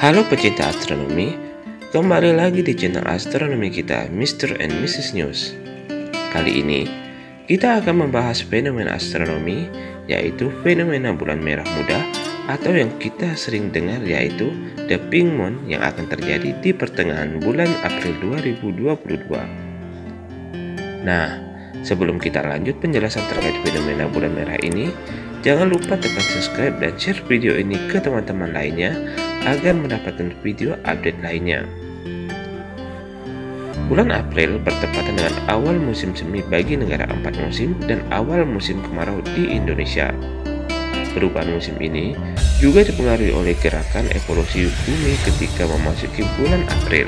Halo pecinta astronomi, kembali lagi di channel astronomi kita, Mr. and Mrs. News. Kali ini, kita akan membahas fenomena astronomi, yaitu fenomena bulan merah muda, atau yang kita sering dengar yaitu The Pink Moon yang akan terjadi di pertengahan bulan April 2022. Nah, sebelum kita lanjut penjelasan terkait fenomena bulan merah ini, jangan lupa tekan subscribe dan share video ini ke teman-teman lainnya agar mendapatkan video update lainnya. Bulan April bertepatan dengan awal musim semi bagi negara 4 musim dan awal musim kemarau di Indonesia. Perubahan musim ini juga dipengaruhi oleh gerakan evolusi bumi ketika memasuki bulan April.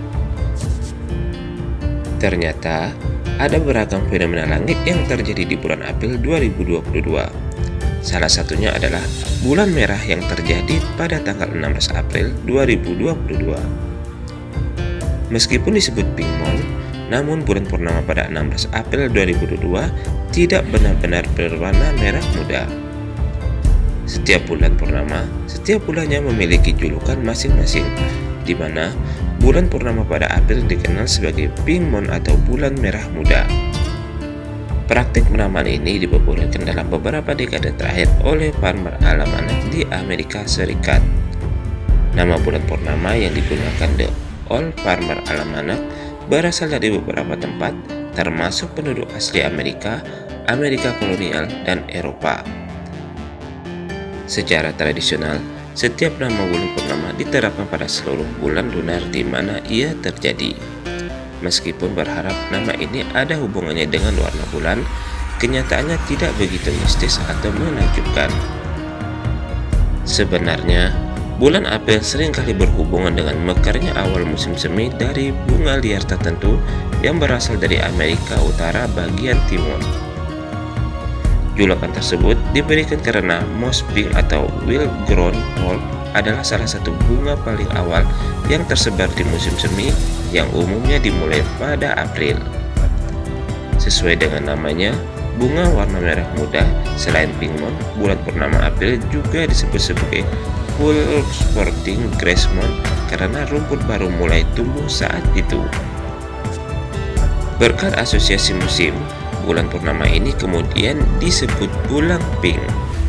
Ternyata, ada beragam fenomena langit yang terjadi di bulan April 2022. Salah satunya adalah bulan merah yang terjadi pada tanggal 16 April 2022. Meskipun disebut Pink Moon, namun bulan purnama pada 16 April 2022 tidak benar-benar berwarna merah muda. Setiap bulan purnama, setiap bulannya memiliki julukan masing-masing, di mana bulan purnama pada April dikenal sebagai Pink Moon atau bulan merah muda. Praktik penamaan ini diperbolehkan dalam beberapa dekade terakhir oleh Farmer Almanac di Amerika Serikat. Nama bulan purnama yang digunakan The Old Farmer Almanac berasal dari beberapa tempat, termasuk penduduk asli Amerika, Amerika kolonial, dan Eropa. Secara tradisional, setiap nama bulan purnama diterapkan pada seluruh bulan lunar di mana ia terjadi. Meskipun berharap nama ini ada hubungannya dengan warna bulan, kenyataannya tidak begitu mistis atau menakjubkan. Sebenarnya, bulan April seringkali berhubungan dengan mekarnya awal musim semi dari bunga liar tertentu yang berasal dari Amerika Utara bagian timur. Julukan tersebut diberikan karena moss pink atau wild grown bulb adalah salah satu bunga paling awal yang tersebar di musim semi yang umumnya dimulai pada April. Sesuai dengan namanya, bunga warna merah muda selain Pink Moon, bulan purnama April juga disebut sebagai full sprouting grass moon karena rumput baru mulai tumbuh saat itu. Berkat asosiasi musim, bulan purnama ini kemudian disebut bulan pink.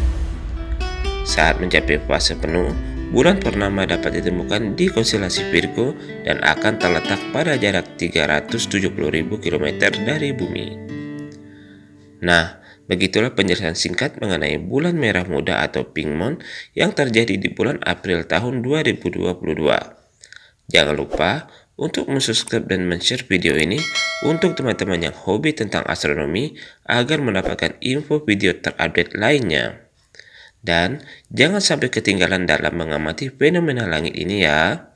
Saat mencapai fase penuh, bulan purnama dapat ditemukan di konstelasi Virgo dan akan terletak pada jarak 370.000 km dari bumi. Nah, begitulah penjelasan singkat mengenai bulan merah muda atau Pink Moon yang terjadi di bulan April tahun 2022. Jangan lupa untuk subscribe dan share video ini untuk teman-teman yang hobi tentang astronomi agar mendapatkan info video terupdate lainnya. Dan jangan sampai ketinggalan dalam mengamati fenomena langit ini ya.